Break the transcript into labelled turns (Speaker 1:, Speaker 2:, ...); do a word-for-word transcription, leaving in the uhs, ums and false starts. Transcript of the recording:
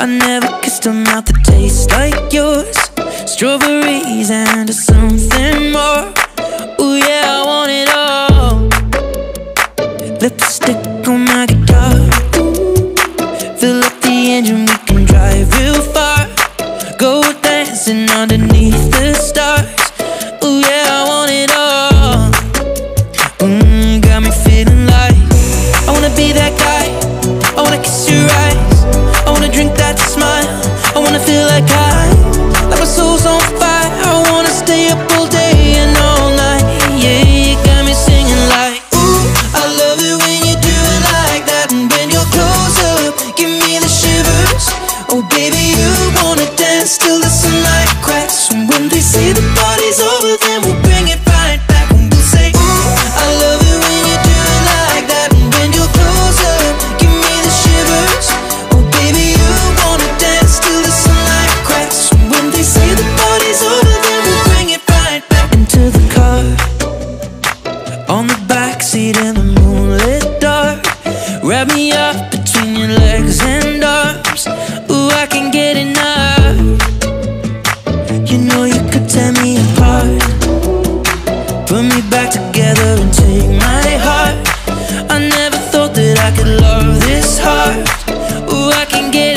Speaker 1: I never kissed a mouth that tastes like yours. Strawberries and something more. Ooh yeah, I want it all. Lipstick on my guitar. Fill up the engine, we can drive real far. Go dancing underneath the stars. Ooh yeah, I want it all. Mmm, got me feeling like I wanna be that guy. I wanna kiss your eyes. I wanna drink that smile. I wanna feel like I, like my soul's on fire. I wanna stay up all day and all night. Yeah, you got me singing like, ooh, I love it when you do it like that. And when you're close up, give me the shivers. Oh baby, you wanna dance till the sunlight cracks. And when they say the party's over, then we'll bring it right back. And we'll say, ooh, I love it when you do it like that. And when you're close up, give me the shivers. Oh baby, you wanna dance till the sunlight cracks. And when they say the party's over, then we'll bring it right back. Into the car, on the backseat in the moonlit dark. Wrap me up between your legs and arms. Ooh, I can get enough. You know you could tear me apart, put me back together and take my heart. I never thought that I could love this hard. Ooh, I can get